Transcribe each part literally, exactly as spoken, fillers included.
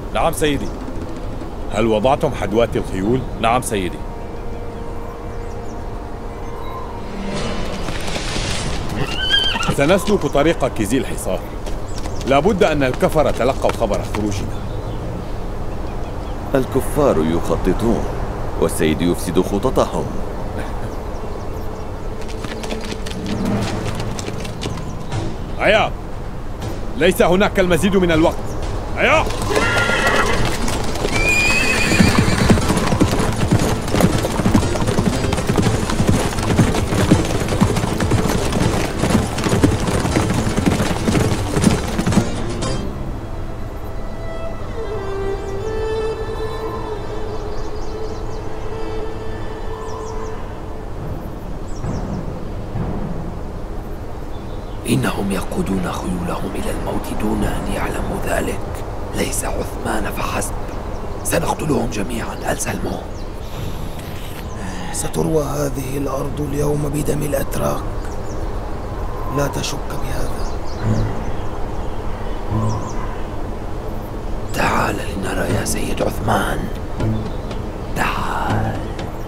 نعم سيدي. هل وضعتم حدوات الخيول؟ نعم سيدي. سنسلك طريق كيزي الحصار. لا بد أن الكفر تلقوا خبر خروجنا. الكفار يخططون والسيد يفسد خططهم. هيا، ليس هناك المزيد من الوقت. هيا. إنهم يقودون خيولهم إلى الموت دون أن يعلموا ذلك. ليس عثمان فحسب، سنقتلهم جميعا. ألسلموا. ستروى هذه الأرض اليوم بدم الأتراك، لا تشك بهذا. تعال لنرى يا سيد عثمان، تعال.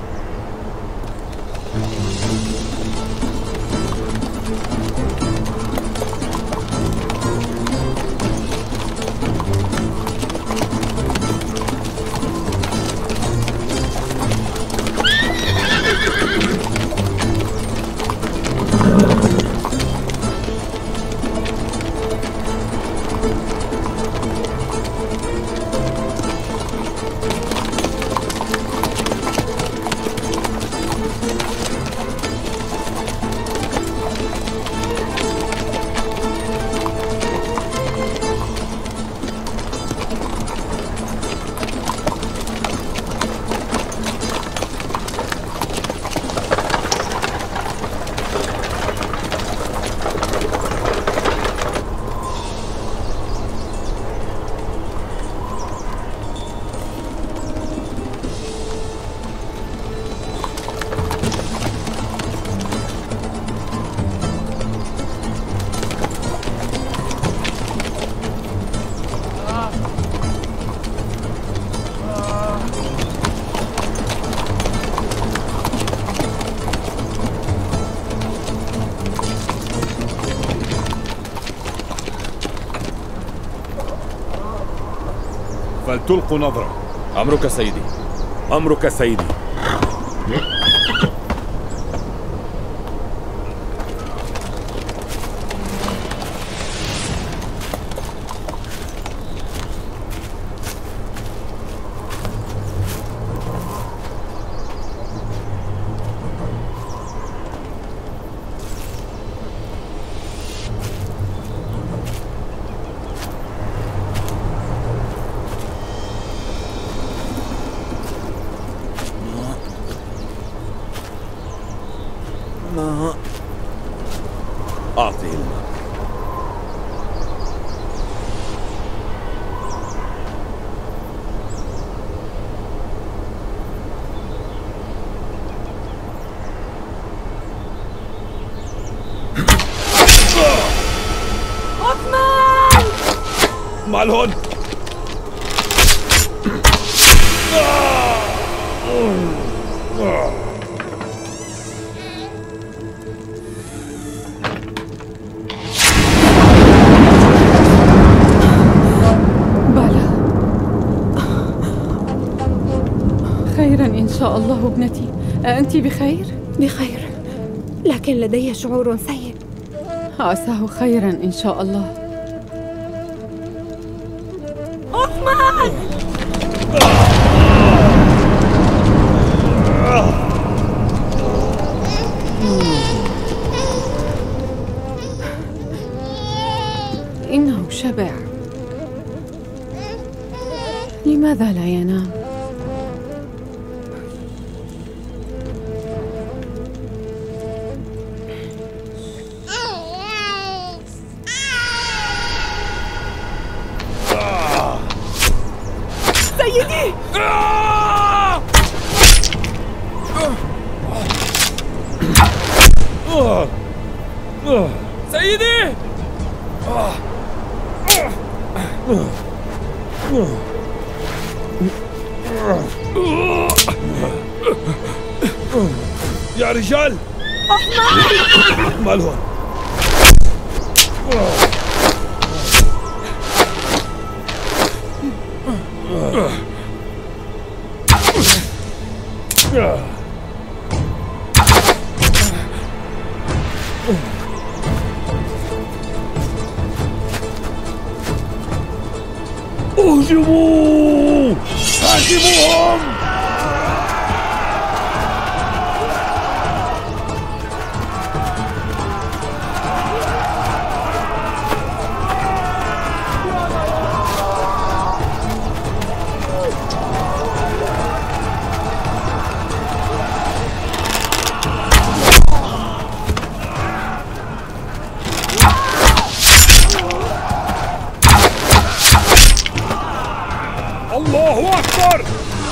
فلتلقوا نظرة. أمرك سيدي. أمرك سيدي. أعطه الماء. عثمان! مالهن؟ خيرا إن شاء الله ابنتي. أنت بخير؟ بخير، لكن لدي شعور سيء. عساه خيرا إن شاء الله. عثمان! إنه شبع. لماذا لا ينام؟ سيدي! سيدي! يا رجال أحمد مال هون. اهجموا هاجموهم. الله أكبر.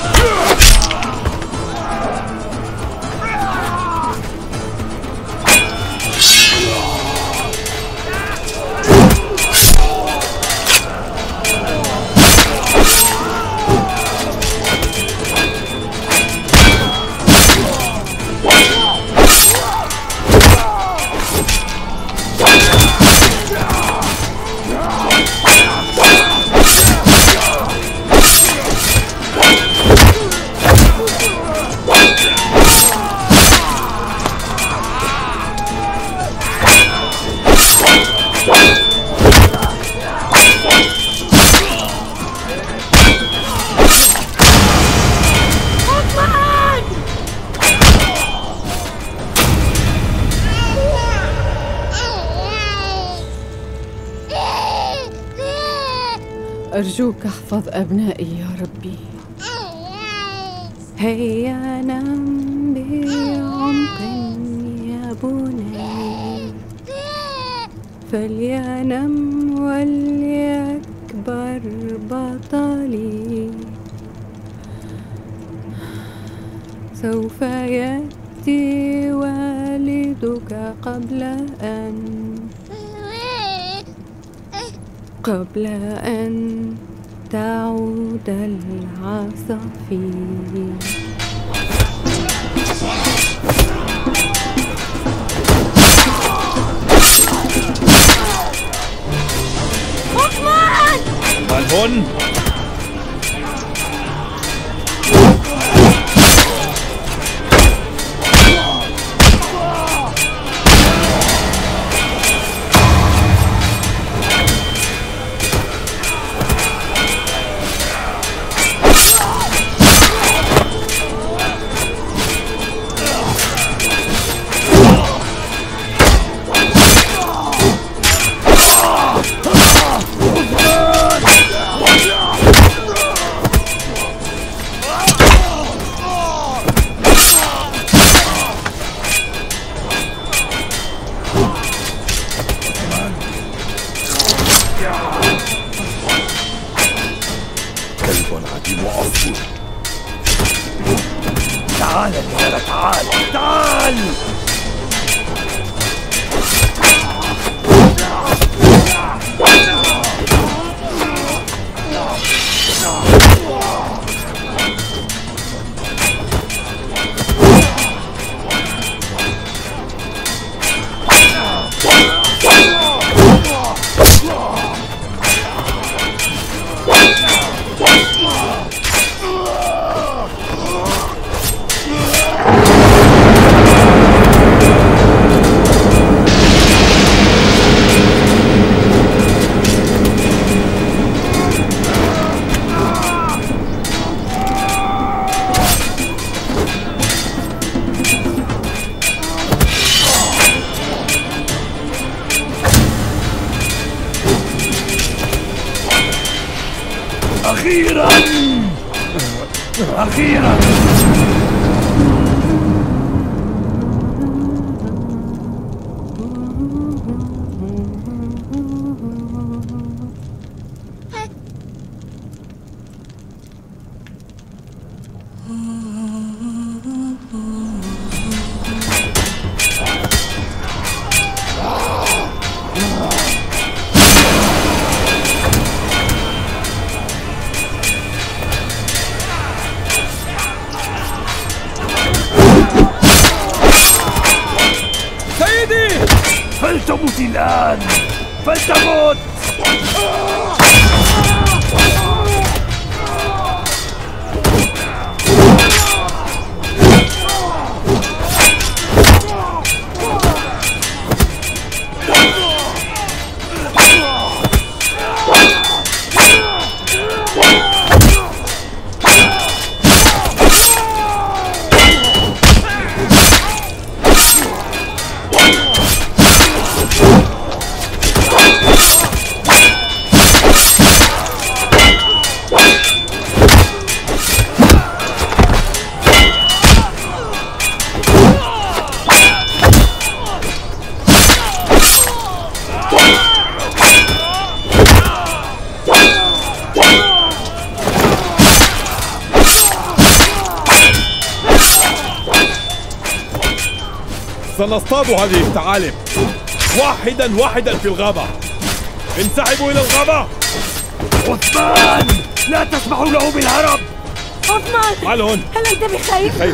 أرجوك احفظ أبنائي يا ربي. هيا نم بعمق يا بني، فلينم وليكبر بطلي، سوف يأتي والدك قبل أن قبل أن تعود العصافير. أحمد! مال هون؟ كلب عديم وعصفور. تعال يا تعال تعال. أخيراً أخيراً. تأتي الآن فلتمت. سنصطاد هذه الثعالب واحدا واحدا في الغابة. انسحبوا إلى الغابة. عثمان، لا تسمحوا له بالهرب. عثمان، مالهن؟ هل أنت بخير؟ بخير.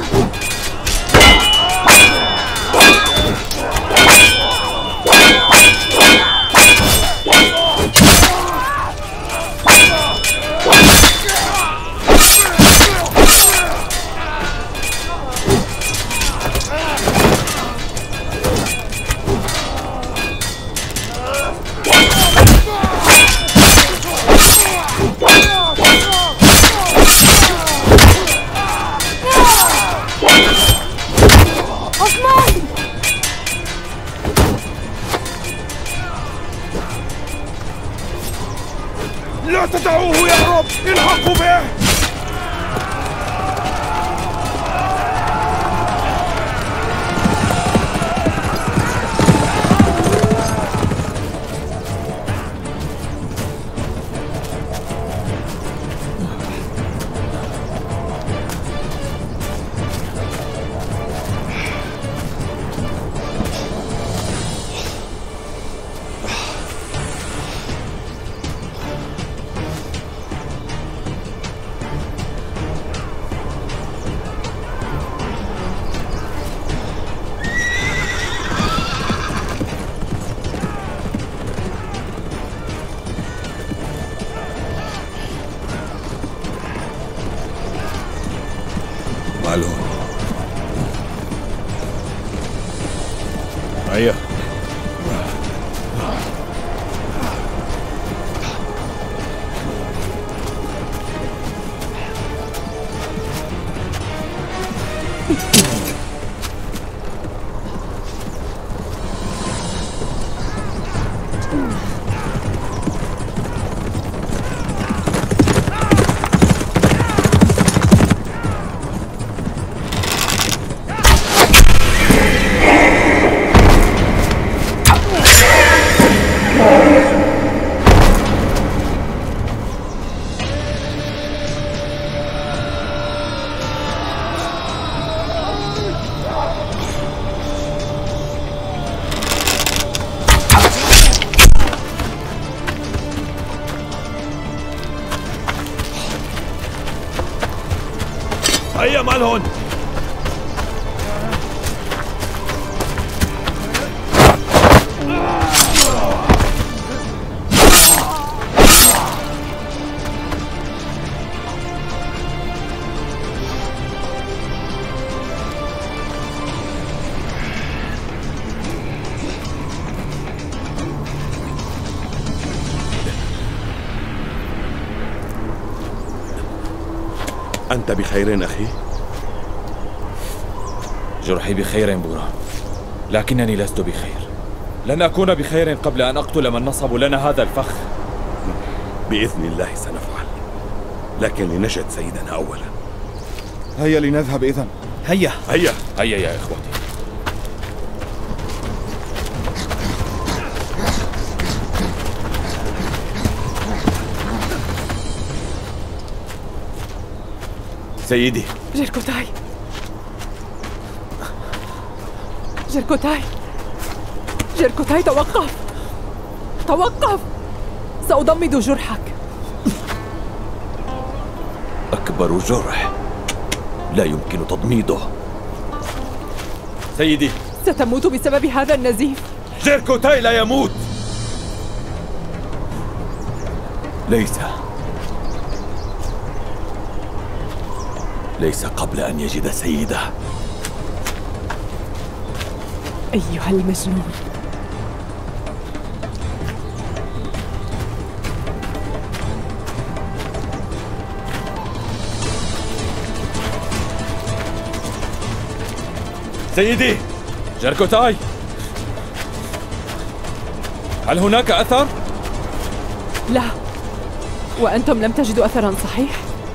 لا تدعوه يهرب، الحقوا به. مالهن؟ هيا. هيا مالهن؟ أنت بخير أخي؟ جرحي بخير بورا، لكنني لست بخير. لن أكون بخير قبل أن أقتل من نصبوا لنا هذا الفخ. بإذن الله سنفعل، لكن لنجد سيدنا أولا. هيا لنذهب إذن. هيا هيا هيا يا إخوتي. سيدي. جركوتاي جركوتاي جركوتاي توقف توقف، سأضمد جرحك. أكبر جرح لا يمكن تضميده. سيدي، ستموت بسبب هذا النزيف. جيركوتاي لا يموت. ليس ليس قبل أن يجد سيده. أيها المجنون. سيدي جيركوتاي، هل هناك أثر؟ لا، وأنتم لم تجدوا أثرا صحيح؟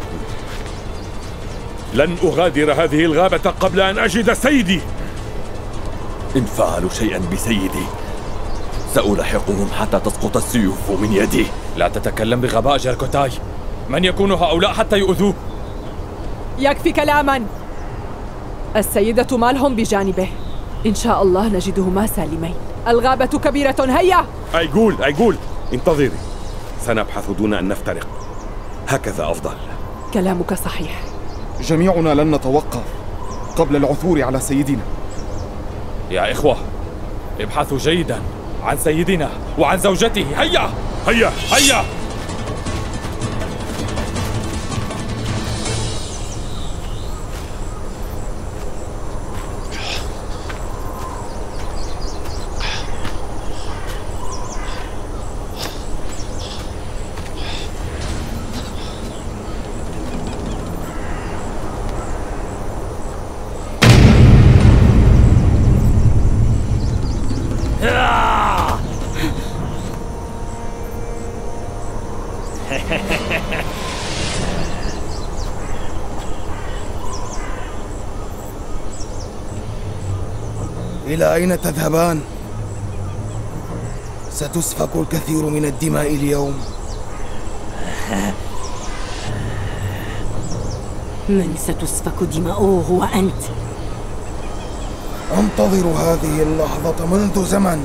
لن أغادر هذه الغابة قبل أن أجد سيدي. إن فعلوا شيئا بسيدي سألاحقهم حتى تسقط السيوف من يدي. لا تتكلم بغباء جيركوتاي. من يكون هؤلاء حتى يؤذوه؟ يكفي كلاما. السيدة مالهم بجانبه، إن شاء الله نجدهما سالمين. الغابة كبيرة، هيا. أيقول أيقول انتظري، سنبحث دون أن نفترق، هكذا أفضل. كلامك صحيح. جميعنا لن نتوقف قبل العثور على سيدنا. يا إخوة، ابحثوا جيدا عن سيدنا وعن زوجته. هيا هيا هيا. إلى أين تذهبان؟ ستسفك الكثير من الدماء اليوم. من ستسفك دماؤه هو أنت. أنتظر هذه اللحظة منذ زمن.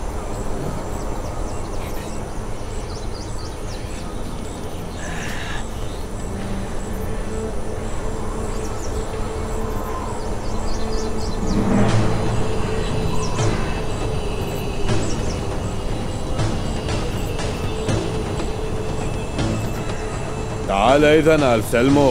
تعال إذن ألسلمو.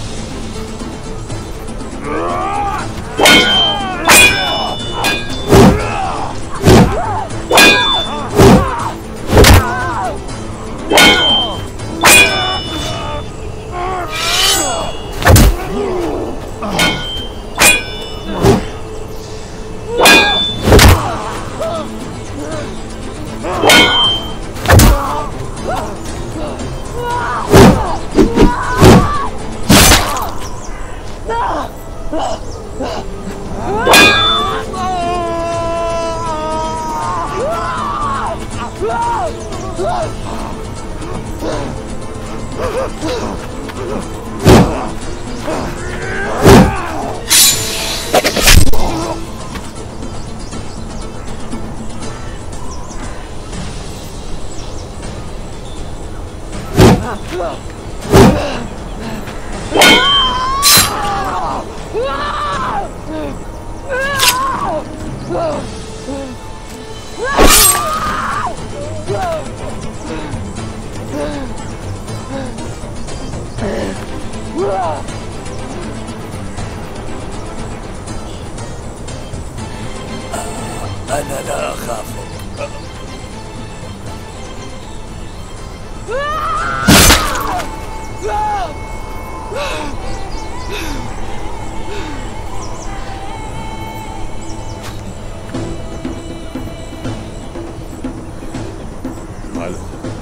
أنا لا أخافك. ماله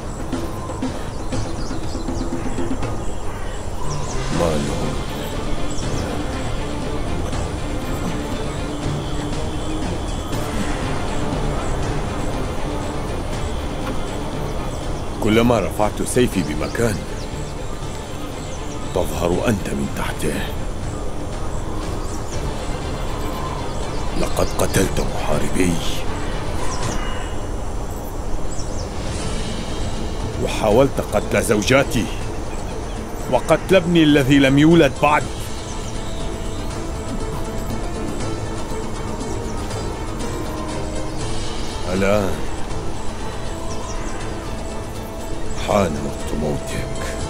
ماله كلما رفعت سيفي بمكان تظهر أنت من تحته. لقد قتلت محاربي وحاولت قتل زوجاتي وقتل ابني الذي لم يولد بعد. الآن حان وقت موتك.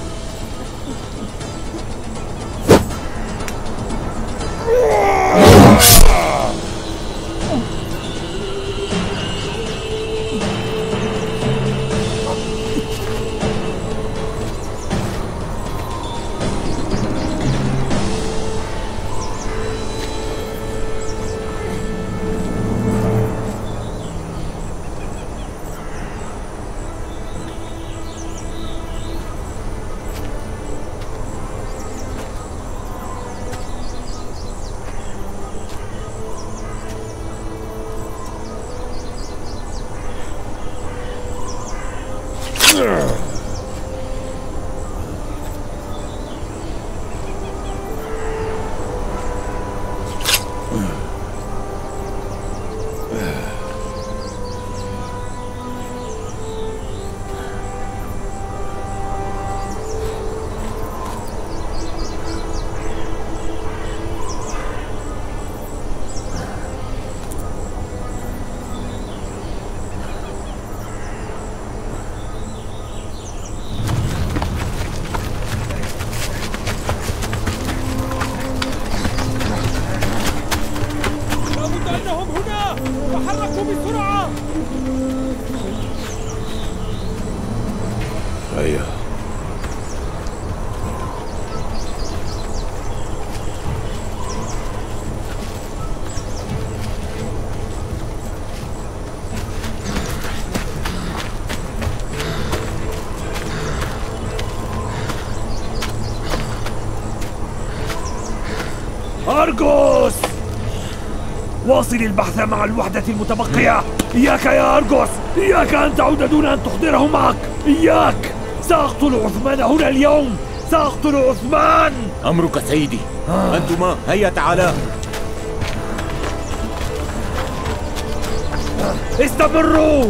أرغوس! واصل البحث مع الوحدة المتبقية. إياك يا أرغوس، إياك أن تعود دون أن تحضره معك. إياك! سأقتل عثمان هنا اليوم، سأقتل عثمان. أمرك سيدي. آه. أنتما هيا تعالا. استمروا.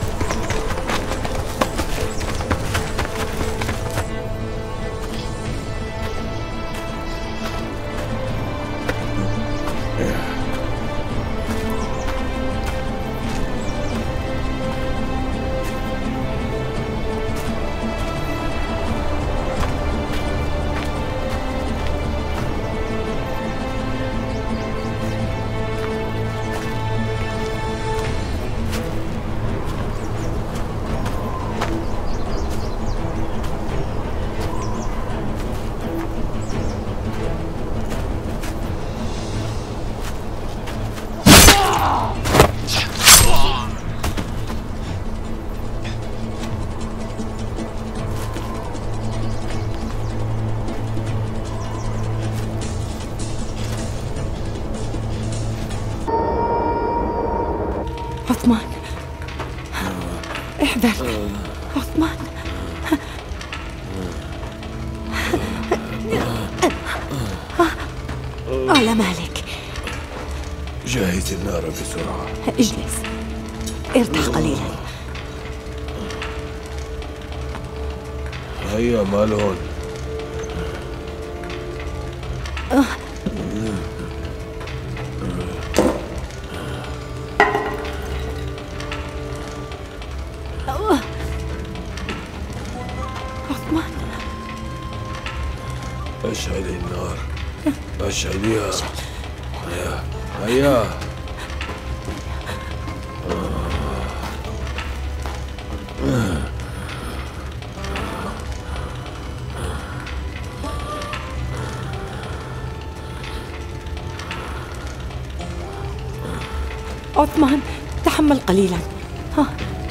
عثمان، احذر. عثمان، على مالك. جهز النار بسرعة. اجلس، ارتاح قليلا. هيا مالون. عثمان، اشعل النار، اشعليها. هيا هيا. عثمان، تحمل قليلا. ها.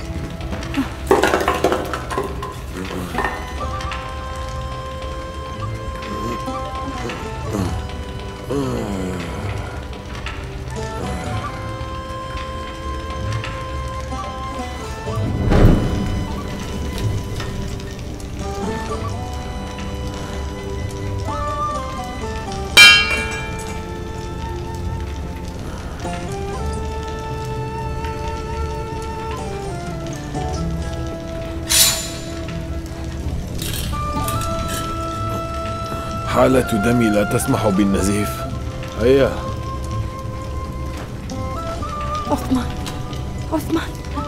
حالة دمي لا تسمح بالنزيف. هيا. عثمان، عثمان.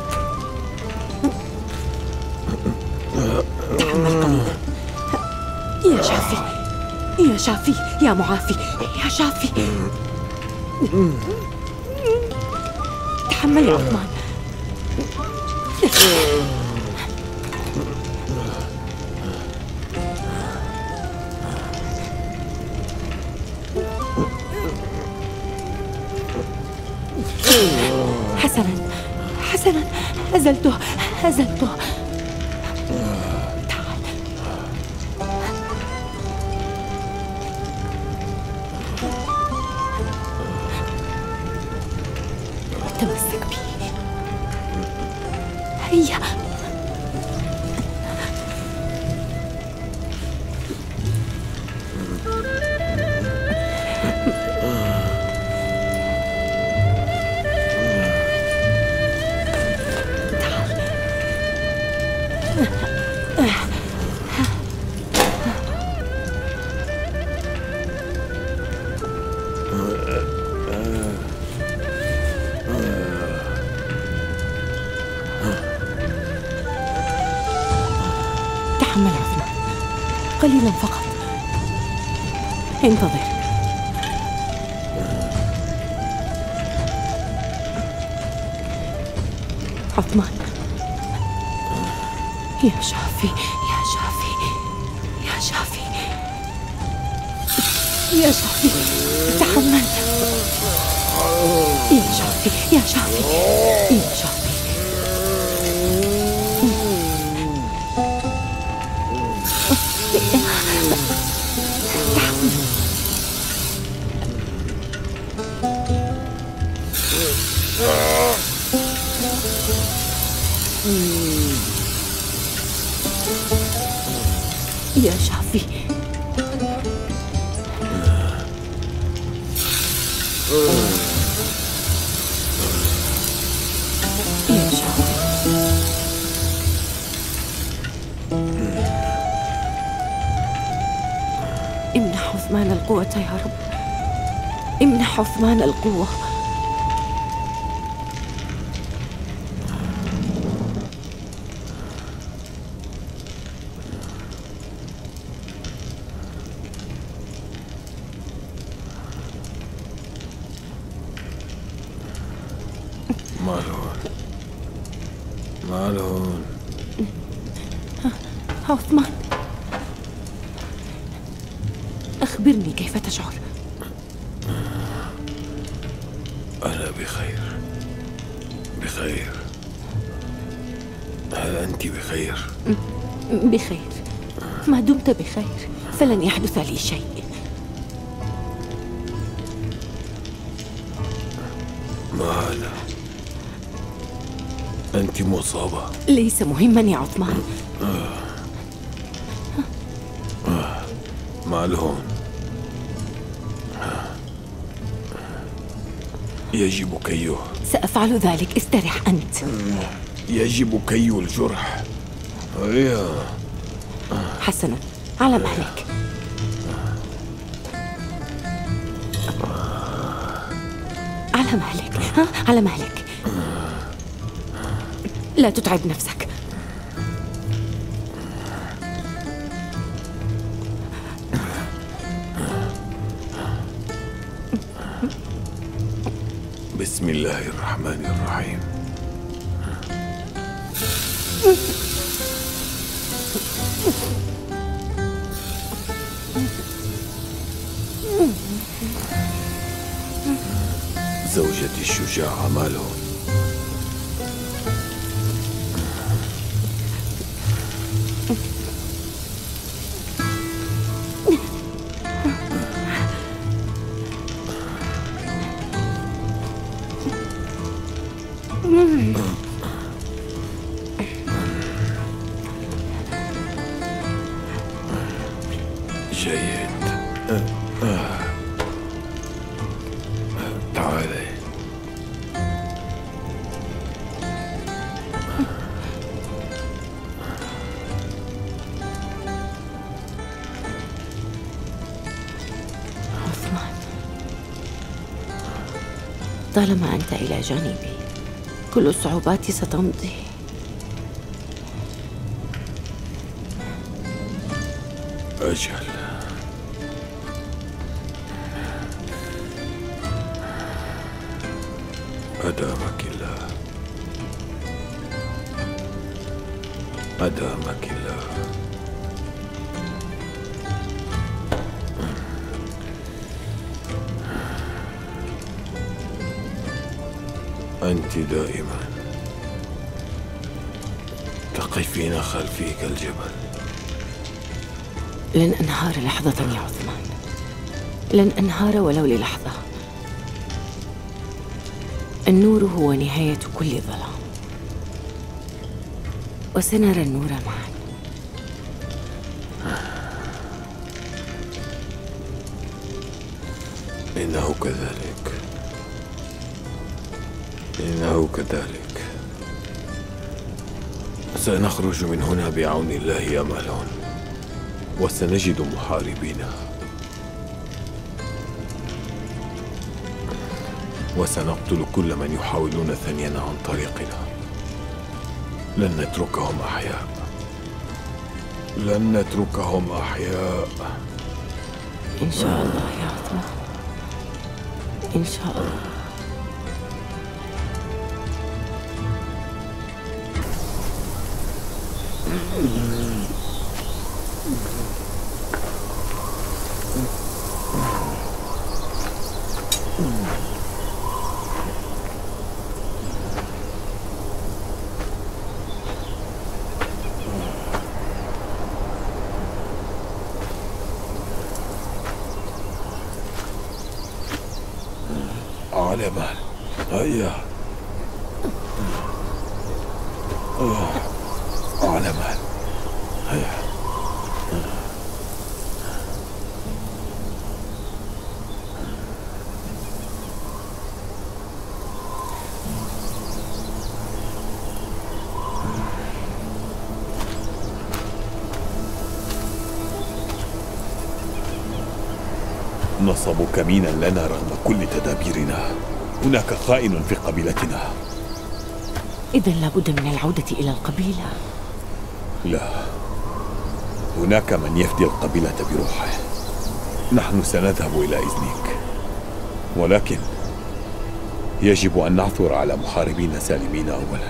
يا شافي يا معافي يا شافي. تحمل يا عثمان. حسنا حسنا، أزلته أزلته. تعال. تمسك بي. هيا. تحمل عثمان، قليلا فقط. انتظر. عثمان. يا شافي يا شافي يا شافي يا شافي، تحمل. يا شافي يا شافي يا شافي. يا شافي. يا شافي. امنح عثمان القوة يا رب، امنح عثمان القوة. مالون مالون. عثمان، أخبرني كيف تشعر؟ أنا بخير بخير. هل أنت بخير؟ بخير. ما دمت بخير فلن يحدث لي شيء. ما هذا؟ أنت مصابة. ليس مهما يا عثمان. مالون، يجب كيه. سأفعل ذلك، استرح أنت. يجب كي الجرح. هيا. حسنا، على مهلك. على مهلك، ها؟ على مهلك. لا تتعب نفسك. بسم الله الرحمن الرحيم. زوجتي الشجاعة مالون. جيد. تعالي. عثمان، طالما أنت إلى جانبي كل الصعوبات ستمضي. أجل. أدامك الله، أدامك الله. أنت دائما تقفين خلفي كالجبل. لن أنهار لحظة يا عثمان، لن أنهار ولو للحظة. النور هو نهاية كل ظلام، وسنرى النور معا. إنه كذلك، إنه كذلك. سنخرج من هنا بعون الله يا مالون، وسنجد محاربين، وسنقتل كل من يحاولون ثنينا عن طريقنا. لن نتركهم أحياء، لن نتركهم أحياء. إن شاء الله يا عثمان، إن شاء الله. على مال، هيا. على مال، هيا. نصبوا كمينا لنا رغم كل تدابيرنا. هناك خائن في قبيلتنا. إذن لابد من العودة إلى القبيلة. لا، هناك من يفدي القبيلة بروحه. نحن سنذهب إلى إذنك، ولكن يجب أن نعثر على محاربين سالمين أولا.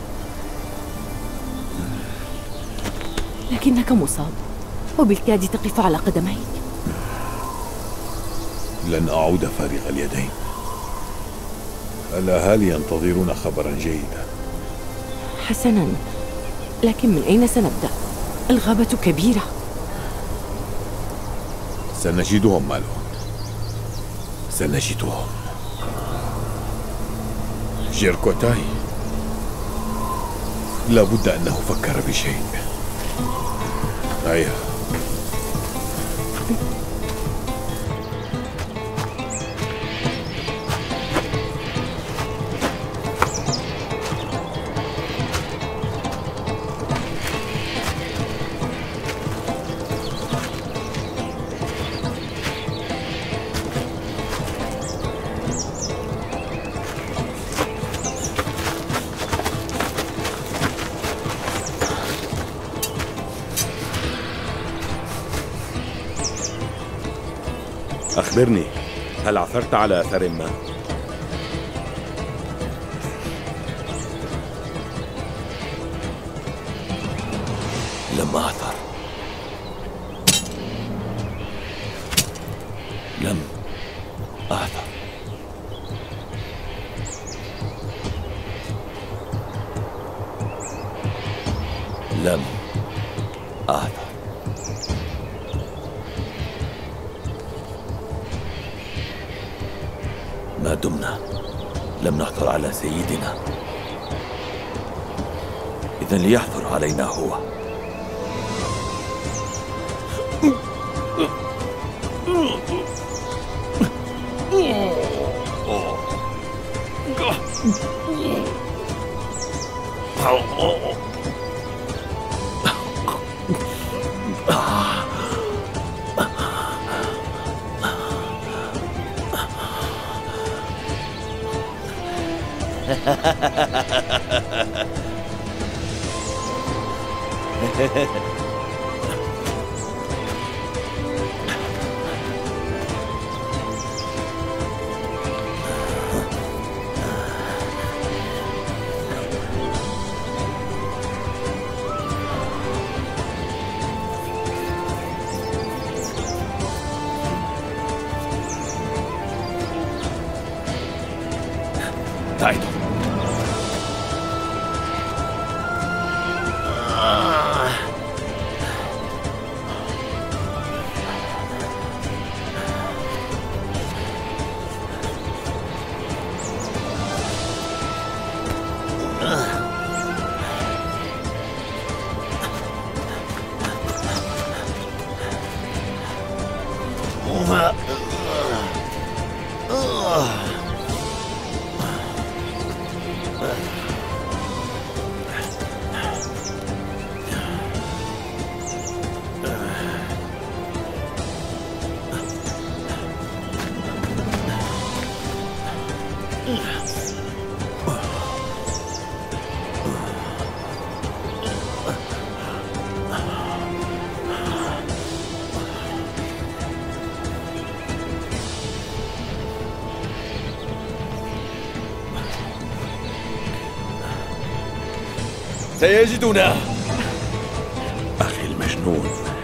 لكنك مصاب، وبالكاد تقف على قدميك. لن أعود فارغ اليدين. الأهالي ينتظرون خبرا جيدا. حسنا، لكن من أين سنبدأ؟ الغابة كبيرة. سنجدهم مالون، سنجدهم. جيركوتاي لابد أنه فكر بشيء. هيا. أخبرني، هل عثرت على أثر ما؟ لم أعثر، لم أعثر. لم أعثر. ما دمنا لم نحثر على سيدنا، إذن ليحثر علينا هو. ابتعدوا. سيجدنا. أخي المجنون،